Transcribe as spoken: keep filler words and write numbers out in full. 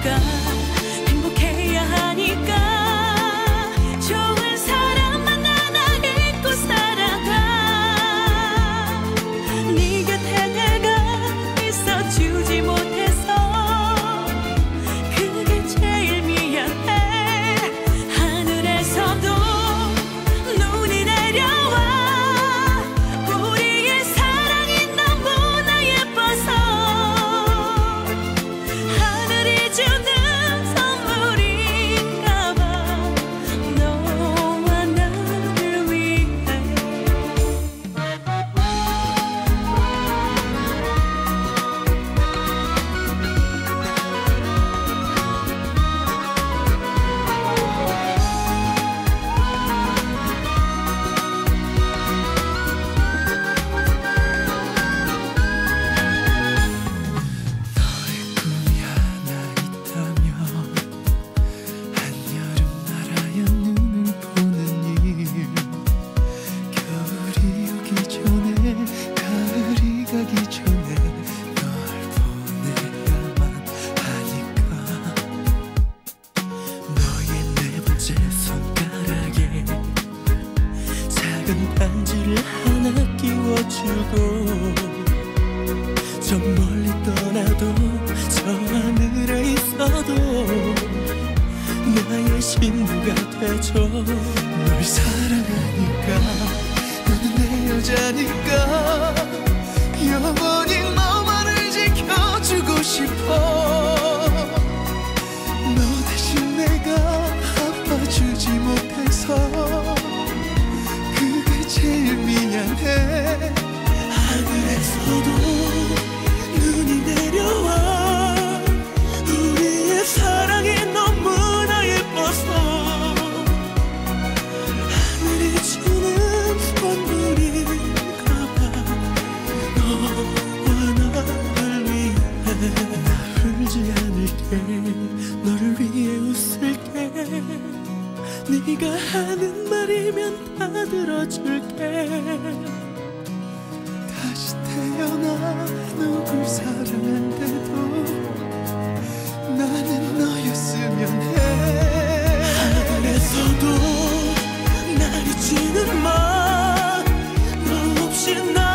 하니까 행복해야 하니까 좋은 사람만 하나 잊고 살아가. 네 곁에 내가 있어주지 못해서 그게 제일 미안해. 하늘에서도 눈이 내려와 우리의 사랑이 너무나 예뻐서 하늘이 주는 선물인가 봐. 너와 나를 위해. 꿈이 하나 있다면 한여름 나라의 눈을 보는 일. 겨울이 오기 전에 가을이 가기 전에 널 보내야만 하니까. 너의 네 번째 손가락에 작은 반지를 하나 끼워주고 저 멀리 떠나도 저 하늘에 있어도 나의 신부가 되죠. 널 사랑하니까 너는 내 여자니까 영원히 너만을 지켜주고 싶어. 너 대신 내가 아파주지 못해서 그게 제일 미안해. 하늘에서도 눈이 내려와 우리의 사랑이 너무나 예뻐서 하늘이 주는 선물인가 봐. 너와 나를 위해. 나 울지 않을게. 너를 위해 웃을게. 네가 하는 말이면 다 들어줄게. 다시 태어나 누굴 사랑한데도 나는 너였으면 해. 하늘에서도 나를 주는 말 너 없이 나